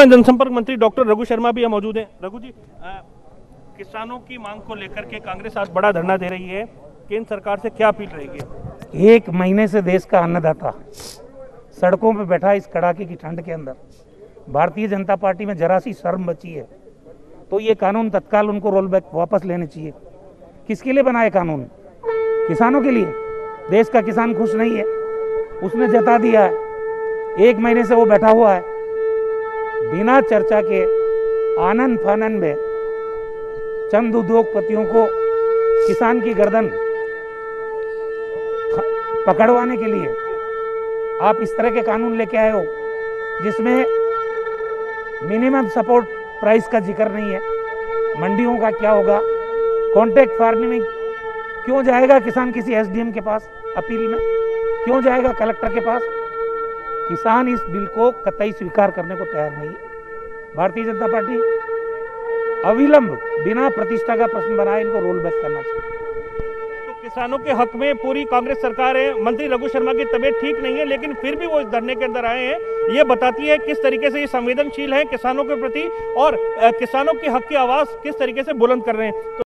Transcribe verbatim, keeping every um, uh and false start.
सूचना जनसंपर्क मंत्री डॉक्टर रघु शर्मा भी मौजूद हैं। रघु जी, आ, किसानों की मांग को लेकर के कांग्रेस आज बड़ा धरना दे रही है, केंद्र सरकार से क्या अपील रहेगी? एक महीने से देश का अन्नदाता सड़कों पर बैठा इस कड़ाके की ठंड के अंदर, भारतीय जनता पार्टी में जरा सी शर्म बची है तो ये कानून तत्काल उनको रोल बैक वापस लेने चाहिए। किसके लिए बना है कानून? किसानों के लिए। देश का किसान खुश नहीं है, उसने जता दिया है, एक महीने से वो बैठा हुआ है बिना चर्चा के आनन फानन में चंद उद्योगपतियों को किसान की गर्दन पकड़वाने के लिए आप इस तरह के कानून लेके आए हो जिसमें मिनिमम सपोर्ट प्राइस का जिक्र नहीं है। मंडियों का क्या होगा? कॉन्ट्रैक्ट फार्मिंग क्यों जाएगा किसान किसी एसडीएम के पास अपील में? क्यों जाएगा कलेक्टर के पास? किसान इस बिल को कतई स्वीकार करने को तैयार नहीं है। भारतीय जनता पार्टी अविलंब बिना प्रतिष्ठा का प्रश्न बनाए इनको रोल बैक करना चाहिए। तो किसानों के हक में पूरी कांग्रेस सरकार है। मंत्री रघु शर्मा की तबीयत ठीक नहीं है लेकिन फिर भी वो इस धरने के अंदर आए हैं। ये बताती है किस तरीके से ये संवेदनशील है किसानों के प्रति और किसानों के हक की आवाज किस तरीके से बुलंद कर रहे हैं।